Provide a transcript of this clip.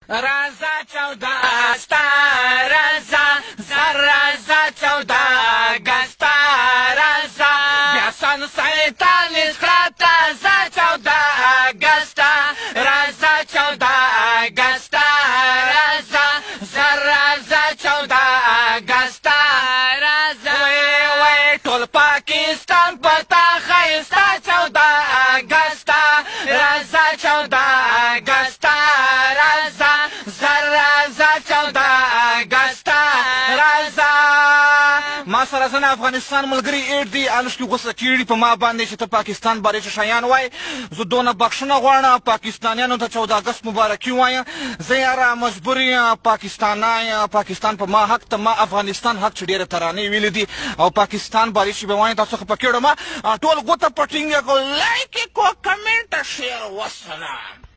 رازا 14 ستا رازا رازا 14 اگستا رازا بیا سن 47 کړه تازه 14 اگستا رازا 14 اگستا رازا رازا 14 اگستا رازا وی ټول پاکستان پتا خایستا 14 اگستا رازا 14 اگستا رازا رازا 14 اگستا رازا ما سره زه افغانستان ملګري ایډ دي الوشکي غوسه کېږي په ما باندې چې ته پاکستان بارې چې شیان وایې زه دونه بخښنه غواړم پاکستانیانو ته 14 اګست مبارکي وایم زه یاره مجبور یم پاکستان په ما حق ته ما افغانستان حق چې ډېره ترانې ویلې دي او پاکستان بارې چې به وایم تاسو خو په کېړم ټول ګوته په ټینګه کړو لایک یې کړو کمنټ شیر وسلام